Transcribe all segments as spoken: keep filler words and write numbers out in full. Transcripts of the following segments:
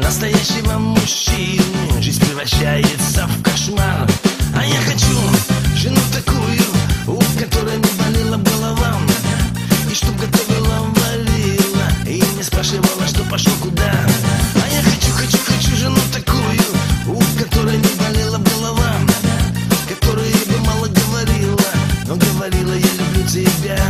настоящего мужчины жизнь превращается в кошмар. А я хочу жену такую, у которой не болела голова, и чтоб готовила, варила, и не спрашивала, что пошел куда. А я хочу, хочу, хочу жену такую, у которой не болела голова, которая бы мало говорила, но говорила: я люблю тебя.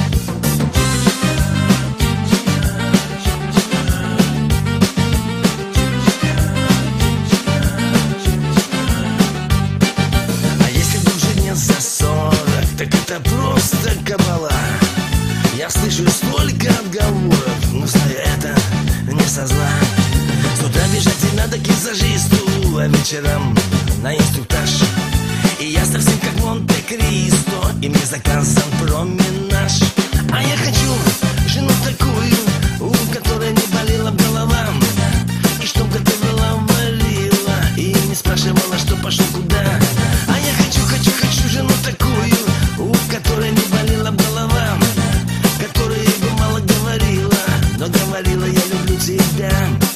За сорок, так это просто кабала. Я слышу столько отговоров, но знаю, это не со зла. С утра бежать и надо к визажисту, а вечером на инструктаж. И я совсем как Монте-Кристо, и мне заказан променаж. А я хочу жену такую, у которой не болела голова, и чтоб готовила, варила, и не спрашивала, что пошел куда. А я хочу, хочу, хочу жену такую, у которой не болела голова, которая бы мало говорила, но говорила: я люблю тебя.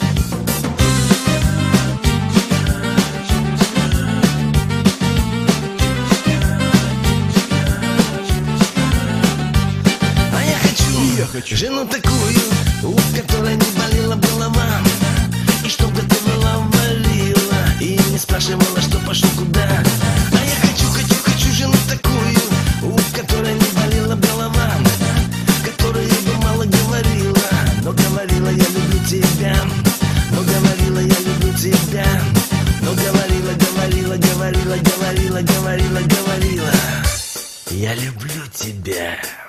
А я хочу, я хочу жену такую, у которой не болела голова, и чтоб готовила, варила, и не спрашивала, что пошел куда. А я хочу, хочу, хочу жену такую, у которой не болела голова, которая бы мало говорила, но говорила: я люблю тебя. Но говорила: я люблю тебя. Но говорила, говорила, говорила, говорила, говорила, говорила: я люблю тебя.